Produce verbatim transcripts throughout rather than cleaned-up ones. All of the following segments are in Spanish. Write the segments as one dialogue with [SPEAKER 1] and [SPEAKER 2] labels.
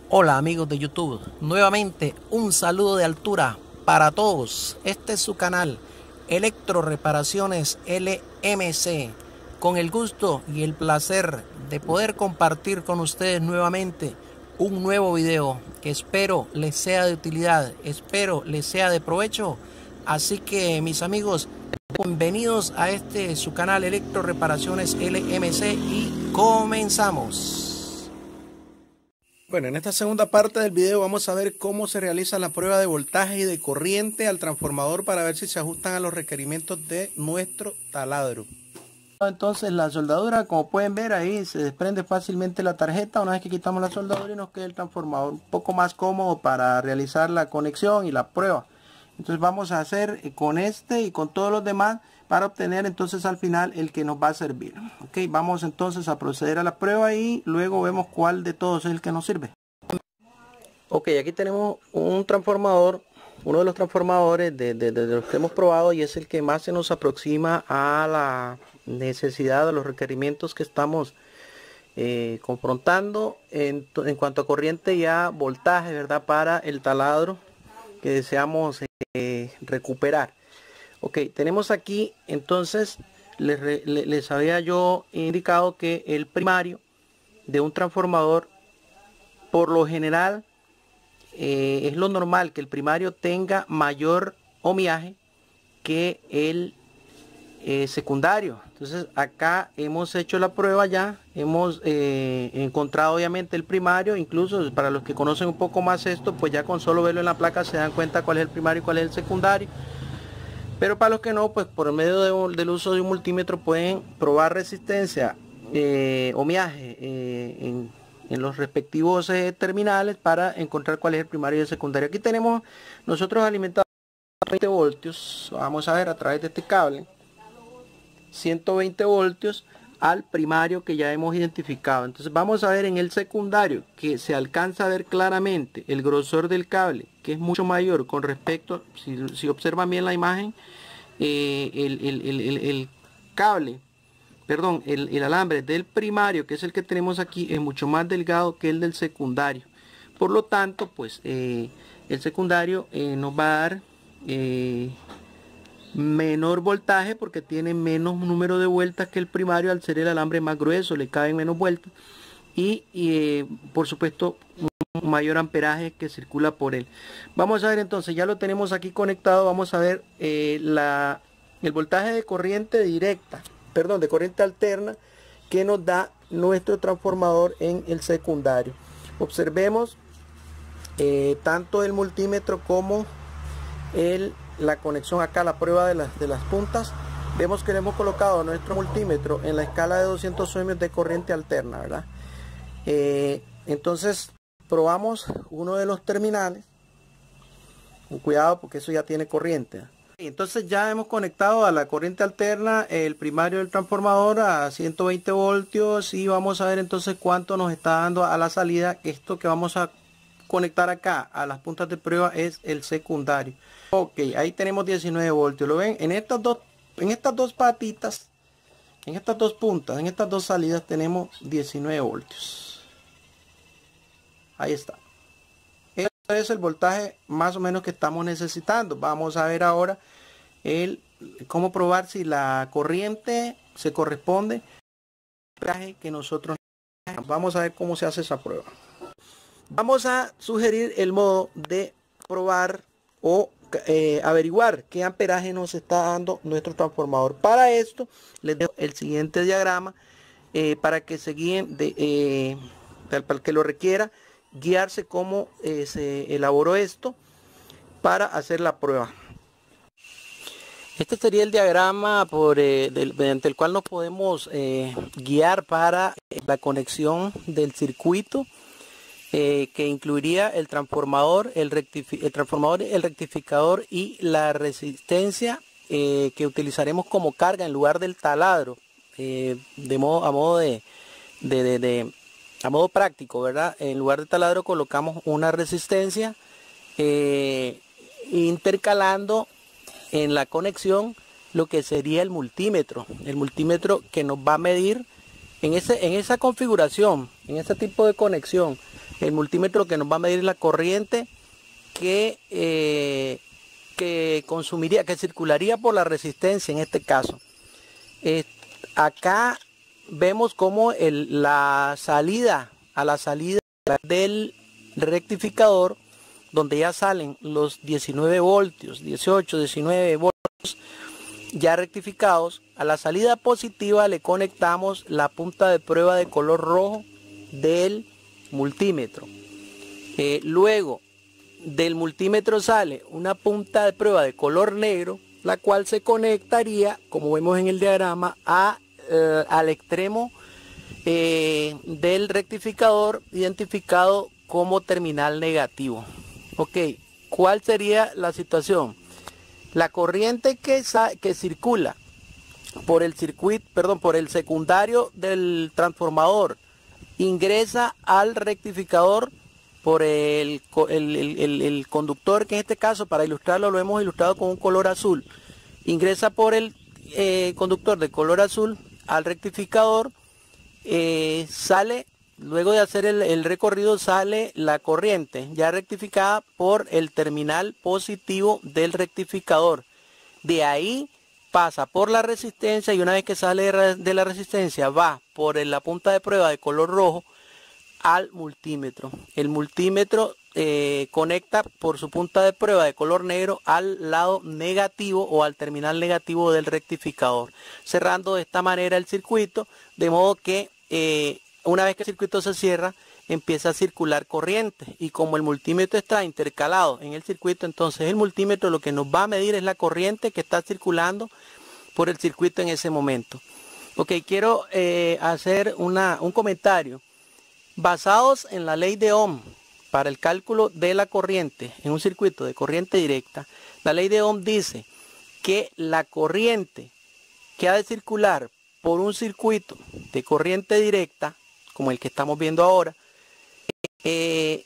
[SPEAKER 1] Hola amigos de YouTube, nuevamente un saludo de altura para todos. Este es su canal Electro Reparaciones L M C, con el gusto y el placer de poder compartir con ustedes nuevamente un nuevo video que espero les sea de utilidad, espero les sea de provecho. Así que mis amigos, bienvenidos a este su canal Electro Reparaciones L M C y comenzamos. Bueno, en esta segunda parte del video vamos a ver cómo se realiza la prueba de voltaje y de corriente al transformador para ver si se ajustan a los requerimientos de nuestro taladro. Entonces la soldadura, como pueden ver ahí, se desprende fácilmente la tarjeta una vez que quitamos la soldadura y nos queda el transformador un poco más cómodo para realizar la conexión y la prueba. Entonces vamos a hacer con este y con todos los demás para obtener entonces al final el que nos va a servir. Ok, vamos entonces a proceder a la prueba y luego vemos cuál de todos es el que nos sirve. Ok, aquí tenemos un transformador, uno de los transformadores de, de, de los que hemos probado, y es el que más se nos aproxima a la necesidad, a los requerimientos que estamos eh, confrontando en, en cuanto a corriente y a voltaje, ¿verdad? Para el taladro que deseamos eh, recuperar. Ok, tenemos aquí entonces, les, les, les había yo indicado que el primario de un transformador, por lo general, eh, es lo normal que el primario tenga mayor ohmiaje que el eh, secundario. Entonces acá hemos hecho la prueba ya, hemos eh, encontrado obviamente el primario. Incluso para los que conocen un poco más esto, pues ya con solo verlo en la placa se dan cuenta cuál es el primario y cuál es el secundario. Pero para los que no, pues por medio de, del uso de un multímetro pueden probar resistencia, eh, ohmiaje eh, en, en los respectivos eh, terminales para encontrar cuál es el primario y el secundario. Aquí tenemos nosotros alimentados a veinte voltios, vamos a ver a través de este cable, ciento veinte voltios al primario que ya hemos identificado. Entonces vamos a ver en el secundario que se alcanza a ver claramente el grosor del cable, que es mucho mayor con respecto, si, si observan bien la imagen, eh, el, el, el, el, el cable, perdón, el, el alambre del primario, que es el que tenemos aquí, es mucho más delgado que el del secundario. Por lo tanto, pues eh, el secundario eh, nos va a dar eh, menor voltaje porque tiene menos número de vueltas que el primario, al ser el alambre más grueso, le caben menos vueltas y, y eh, por supuesto un mayor amperaje que circula por él. Vamos a ver entonces, ya lo tenemos aquí conectado. Vamos a ver eh, la, el voltaje de corriente directa, perdón, de corriente alterna que nos da nuestro transformador en el secundario. Observemos eh, tanto el multímetro como el la conexión acá, la prueba de las, de las puntas. Vemos que le hemos colocado nuestro multímetro en la escala de doscientos ohmios de corriente alterna, ¿verdad? Eh, entonces probamos uno de los terminales con cuidado porque eso ya tiene corriente. Entonces ya hemos conectado a la corriente alterna el primario del transformador a ciento veinte voltios y vamos a ver entonces cuánto nos está dando a la salida. Esto que vamos a conectar acá a las puntas de prueba es el secundario. Ok, ahí tenemos diecinueve voltios. Lo ven en estas dos, en estas dos patitas, en estas dos puntas, en estas dos salidas tenemos diecinueve voltios. Ahí está. Este es el voltaje más o menos que estamos necesitando. Vamos a ver ahora el cómo probar si la corriente se corresponde al voltaje que nosotros necesitamos. Vamos a ver cómo se hace esa prueba. Vamos a sugerir el modo de probar o eh, averiguar qué amperaje nos está dando nuestro transformador. Para esto les dejo el siguiente diagrama eh, para que se guíen, de, eh, para el que lo requiera, guiarse cómo eh, se elaboró esto para hacer la prueba. Este sería el diagrama por, eh, del, mediante el cual nos podemos eh, guiar para la conexión del circuito. Eh, que incluiría el transformador, el, el transformador, el rectificador y la resistencia eh, que utilizaremos como carga en lugar del taladro, eh, de modo a modo de, de, de, de a modo práctico, ¿verdad? En lugar de taladro colocamos una resistencia eh, intercalando en la conexión lo que sería el multímetro, el multímetro que nos va a medir en ese en esa configuración, en ese tipo de conexión. El multímetro lo que nos va a medir es la corriente que, eh, que consumiría, que circularía por la resistencia en este caso. Eh, acá vemos como el, la salida, a la salida del rectificador, donde ya salen los diecinueve voltios, dieciocho, diecinueve voltios ya rectificados, a la salida positiva le conectamos la punta de prueba de color rojo del multímetro. Eh, luego del multímetro sale una punta de prueba de color negro, la cual se conectaría, como vemos en el diagrama, a, eh, al extremo eh, del rectificador identificado como terminal negativo. Ok, ¿cuál sería la situación? La corriente que, que circula por el circuito, perdón, por el secundario del transformador ingresa al rectificador por el, el, el, el conductor, que en este caso, para ilustrarlo, lo hemos ilustrado con un color azul. Ingresa por el eh, conductor de color azul al rectificador, eh, sale, luego de hacer el, el recorrido, sale la corriente ya rectificada por el terminal positivo del rectificador. De ahí pasa por la resistencia y una vez que sale de la resistencia va por la punta de prueba de color rojo al multímetro. El multímetro eh, conecta por su punta de prueba de color negro al lado negativo o al terminal negativo del rectificador, cerrando de esta manera el circuito, de modo que eh, una vez que el circuito se cierra empieza a circular corriente, y como el multímetro está intercalado en el circuito, entonces el multímetro lo que nos va a medir es la corriente que está circulando por el circuito en ese momento. Ok, quiero eh, hacer una, un comentario. Basados en la ley de Ohm para el cálculo de la corriente en un circuito de corriente directa, la ley de Ohm dice que la corriente que ha de circular por un circuito de corriente directa, como el que estamos viendo ahora, eh,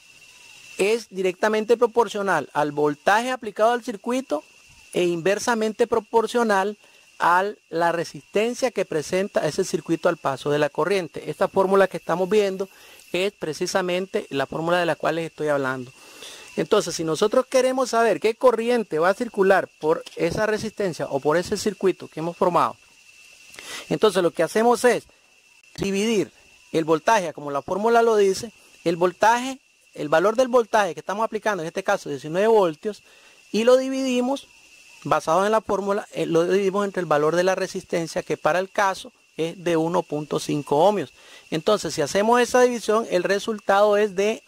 [SPEAKER 1] es directamente proporcional al voltaje aplicado al circuito e inversamente proporcional a la resistencia que presenta ese circuito al paso de la corriente. Esta fórmula que estamos viendo es precisamente la fórmula de la cual les estoy hablando. Entonces, si nosotros queremos saber qué corriente va a circular por esa resistencia o por ese circuito que hemos formado, entonces lo que hacemos es dividir el voltaje, como la fórmula lo dice, el voltaje, el valor del voltaje que estamos aplicando, en este caso diecinueve voltios, y lo dividimos, basado en la fórmula, eh, lo dividimos entre el valor de la resistencia, que para el caso es de uno punto cinco ohmios. Entonces, si hacemos esa división, el resultado es de,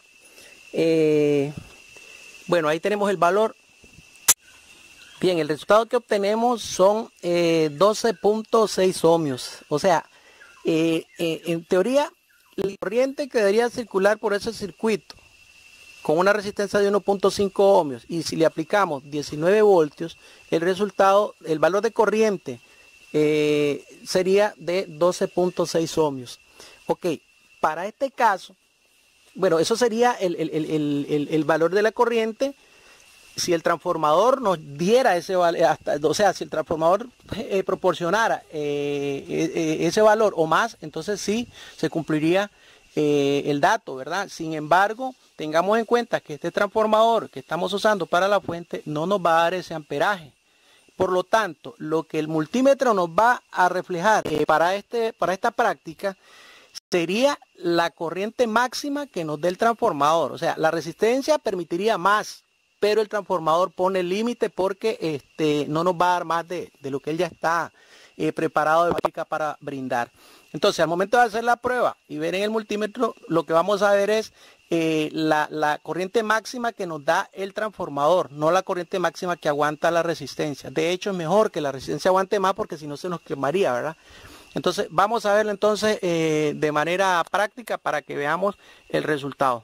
[SPEAKER 1] eh, bueno, ahí tenemos el valor. Bien, el resultado que obtenemos son eh, doce punto seis ohmios. O sea, eh, eh, en teoría, la corriente que debería circular por ese circuito con una resistencia de uno punto cinco ohmios, y si le aplicamos diecinueve voltios, el resultado, el valor de corriente eh, sería de doce punto seis ohmios. Ok, para este caso, bueno, eso sería el, el, el, el, el valor de la corriente. Si el transformador nos diera ese valor, o sea, si el transformador eh, proporcionara eh, eh, ese valor o más, entonces sí se cumpliría eh, el dato, ¿verdad? Sin embargo, tengamos en cuenta que este transformador que estamos usando para la fuente no nos va a dar ese amperaje. Por lo tanto, lo que el multímetro nos va a reflejar eh, para, este, para esta práctica sería la corriente máxima que nos dé el transformador. O sea, la resistencia permitiría más, pero el transformador pone límite porque este, no nos va a dar más de, de lo que él ya está eh, preparado de fábrica para brindar. Entonces, al momento de hacer la prueba y ver en el multímetro, lo que vamos a ver es eh, la, la corriente máxima que nos da el transformador, no la corriente máxima que aguanta la resistencia. De hecho, es mejor que la resistencia aguante más, porque si no se nos quemaría, ¿verdad? Entonces, vamos a verlo entonces eh, de manera práctica para que veamos el resultado.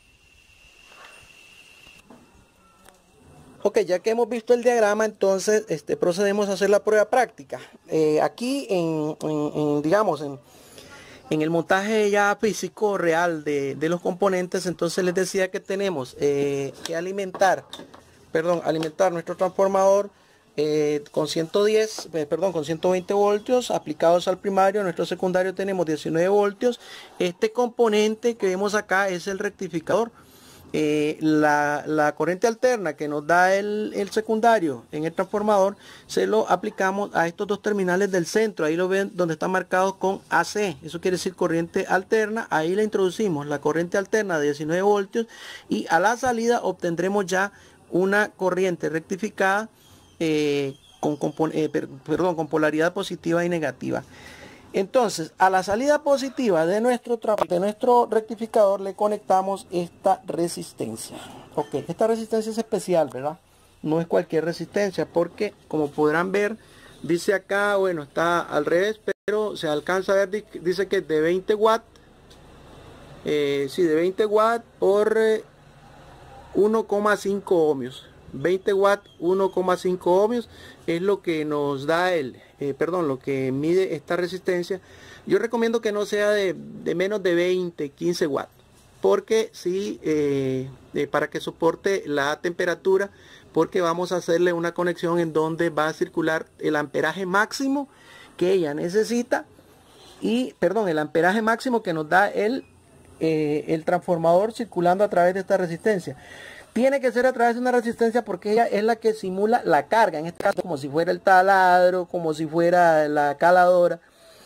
[SPEAKER 1] Ok, ya que hemos visto el diagrama, entonces este, procedemos a hacer la prueba práctica. Eh, aquí, en, en, en, digamos, en, en el montaje ya físico real de, de los componentes, entonces les decía que tenemos eh, que alimentar, perdón, alimentar nuestro transformador eh, con ciento diez, eh, perdón, con ciento veinte voltios aplicados al primario. En nuestro secundario tenemos diecinueve voltios. Este componente que vemos acá es el rectificador. Eh, la, la corriente alterna que nos da el, el secundario en el transformador se lo aplicamos a estos dos terminales del centro. Ahí lo ven donde están marcados con A C, eso quiere decir corriente alterna. Ahí le introducimos la corriente alterna de diecinueve voltios y a la salida obtendremos ya una corriente rectificada eh, con, eh, per, perdón, con polaridad positiva y negativa. Entonces, a la salida positiva de nuestro, de nuestro rectificador le conectamos esta resistencia. Ok, esta resistencia es especial, ¿verdad? No es cualquier resistencia, porque como podrán ver, dice acá, bueno, está al revés, pero se alcanza a ver, dice que es de veinte watts. Eh, sí, de veinte watts por eh, uno coma cinco ohmios. veinte watts, uno coma cinco ohmios es lo que nos da el, eh, perdón, lo que mide esta resistencia. Yo recomiendo que no sea de, de menos de veinte, quince watts, porque sí, eh, eh, para que soporte la temperatura, porque vamos a hacerle una conexión en donde va a circular el amperaje máximo que ella necesita y, perdón, el amperaje máximo que nos da el, eh, el transformador circulando a través de esta resistencia. Tiene que ser a través de una resistencia porque ella es la que simula la carga, en este caso como si fuera el taladro, como si fuera la caladora,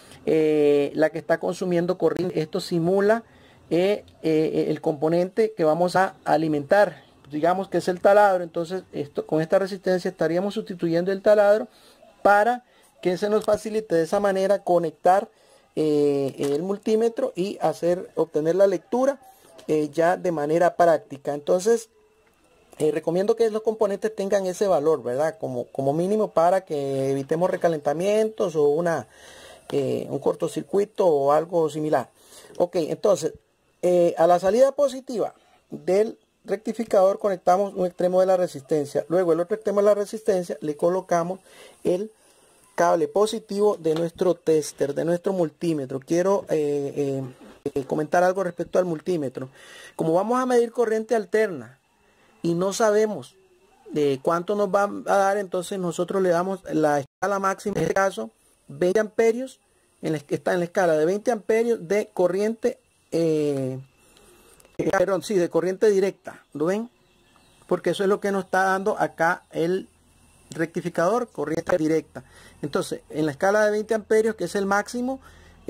[SPEAKER 1] eh, la que está consumiendo corriente. Esto simula eh, eh, el componente que vamos a alimentar, digamos que es el taladro. Entonces esto, con esta resistencia estaríamos sustituyendo el taladro para que se nos facilite de esa manera conectar eh, el multímetro y hacer obtener la lectura eh, ya de manera práctica. Entonces Eh, recomiendo que los componentes tengan ese valor, ¿verdad? Como, como mínimo para que evitemos recalentamientos o una, eh, un cortocircuito o algo similar. Ok, entonces, eh, a la salida positiva del rectificador conectamos un extremo de la resistencia. Luego el otro extremo de la resistencia le colocamos el cable positivo de nuestro tester, de nuestro multímetro. Quiero eh, eh, eh, comentar algo respecto al multímetro. Como vamos a medir corriente alterna, y no sabemos de cuánto nos va a dar, entonces nosotros le damos la escala máxima, en este caso veinte amperios, en la, está en la escala de veinte amperios de corriente, eh, eh, perdón, sí, de corriente directa, ¿lo ven? Porque eso es lo que nos está dando acá el rectificador, corriente directa. Entonces, en la escala de veinte amperios, que es el máximo,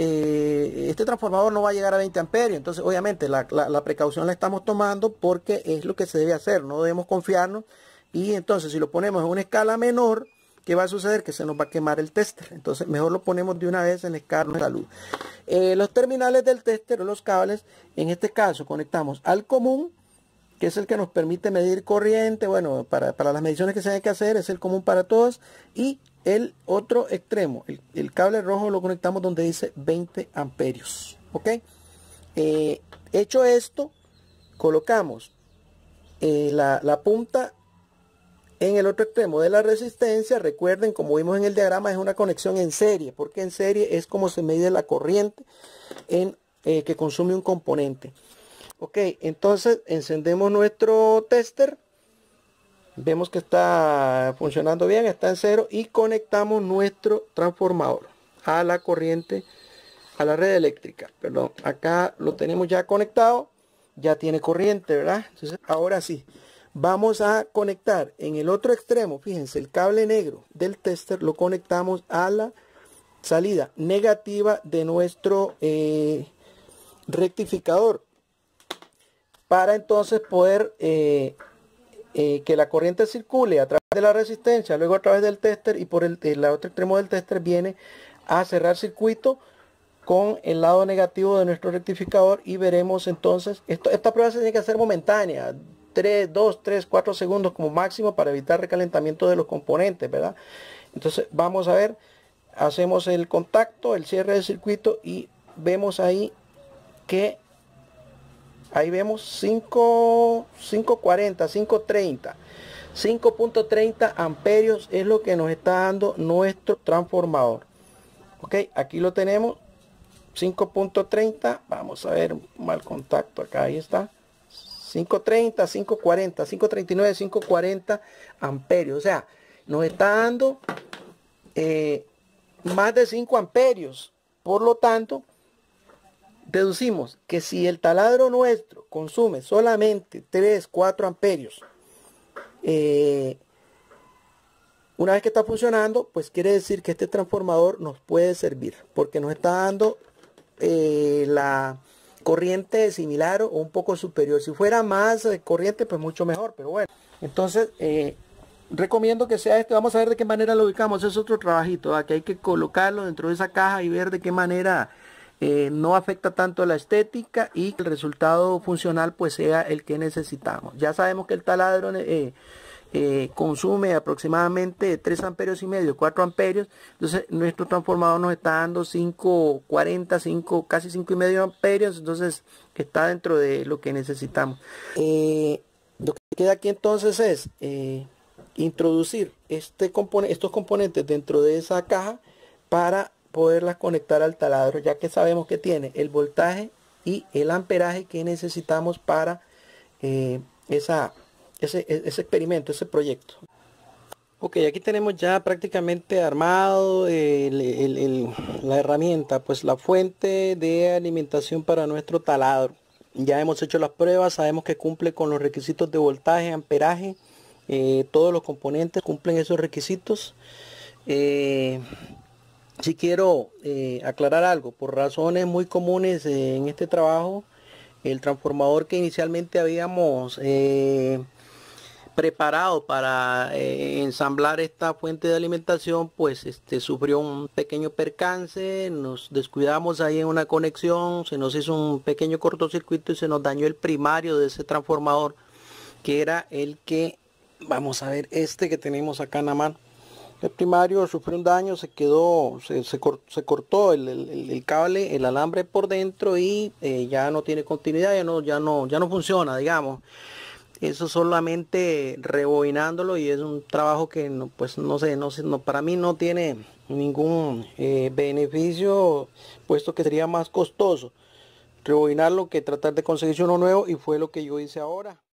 [SPEAKER 1] Eh, este transformador no va a llegar a veinte amperios. Entonces obviamente la, la, la precaución la estamos tomando porque es lo que se debe hacer, no debemos confiarnos. Y entonces si lo ponemos en una escala menor, ¿qué va a suceder? Que se nos va a quemar el tester. Entonces mejor lo ponemos de una vez en la escala de salud. Eh, los terminales del tester o los cables, en este caso conectamos al común, que es el que nos permite medir corriente. Bueno, para, para las mediciones que se hay que hacer es el común para todos. Y el otro extremo, el, el cable rojo, lo conectamos donde dice veinte amperios. Ok, eh, hecho esto, colocamos eh, la, la punta en el otro extremo de la resistencia. Recuerden, como vimos en el diagrama, es una conexión en serie, porque en serie es como se mide la corriente en, eh, que consume un componente. Ok, entonces encendemos nuestro tester. Vemos que está funcionando bien, está en cero, y conectamos nuestro transformador a la corriente, a la red eléctrica. Perdón, acá lo tenemos ya conectado, ya tiene corriente, ¿verdad? Entonces, ahora sí, vamos a conectar en el otro extremo. Fíjense, el cable negro del tester lo conectamos a la salida negativa de nuestro eh, rectificador, para entonces poder eh, Eh, que la corriente circule a través de la resistencia, luego a través del tester, y por el, el otro extremo del tester viene a cerrar circuito con el lado negativo de nuestro rectificador. Y veremos entonces, esto, esta prueba se tiene que hacer momentánea, tres, dos, tres, cuatro segundos como máximo, para evitar recalentamiento de los componentes, ¿verdad? Entonces vamos a ver, hacemos el contacto, el cierre del circuito, y vemos ahí que ahí vemos cinco, cinco cuarenta, cinco treinta, cinco punto treinta amperios es lo que nos está dando nuestro transformador. Ok, aquí lo tenemos, cinco punto treinta. Vamos a ver, mal contacto acá, ahí está, cinco treinta, cinco cuarenta, cinco treinta y nueve, cinco cuarenta amperios. O sea, nos está dando eh, más de cinco amperios. Por lo tanto, deducimos que si el taladro nuestro consume solamente tres, cuatro amperios, eh, una vez que está funcionando, pues quiere decir que este transformador nos puede servir, porque nos está dando eh, la corriente similar o un poco superior. Si fuera más eh, corriente, pues mucho mejor, pero bueno. Entonces, eh, recomiendo que sea este. Vamos a ver de qué manera lo ubicamos. Es otro trabajito, ¿verdad? Que hay que colocarlo dentro de esa caja y ver de qué manera eh, no afecta tanto la estética y que el resultado funcional pues sea el que necesitamos. Ya sabemos que el taladro eh, eh, consume aproximadamente tres amperios y medio, cuatro amperios. Entonces nuestro transformador nos está dando cinco cuarenta, cinco, casi cinco y medio amperios. Entonces está dentro de lo que necesitamos. Eh, lo que queda aquí entonces es eh, introducir este componente, estos componentes dentro de esa caja para poderlas conectar al taladro, ya que sabemos que tiene el voltaje y el amperaje que necesitamos para eh, esa, ese, ese experimento, ese proyecto. Ok, aquí tenemos ya prácticamente armado el, el, el, la herramienta, pues la fuente de alimentación para nuestro taladro. Ya hemos hecho las pruebas, sabemos que cumple con los requisitos de voltaje, amperaje, eh, todos los componentes cumplen esos requisitos. Eh, si quiero eh, aclarar algo, por razones muy comunes eh, en este trabajo, el transformador que inicialmente habíamos eh, preparado para eh, ensamblar esta fuente de alimentación, pues este sufrió un pequeño percance, nos descuidamos ahí en una conexión, se nos hizo un pequeño cortocircuito y se nos dañó el primario de ese transformador, que era el que, vamos a ver, este que tenemos acá en la mano. El primario sufrió un daño, se quedó, se, se, cort, se cortó el, el, el cable, el alambre por dentro y eh, ya no tiene continuidad, ya no, ya no, ya no funciona, digamos. Eso solamente rebobinándolo y es un trabajo que no, pues no sé, no sé, no, para mí no tiene ningún eh, beneficio, puesto que sería más costoso rebobinarlo que tratar de conseguirse uno nuevo, y fue lo que yo hice ahora.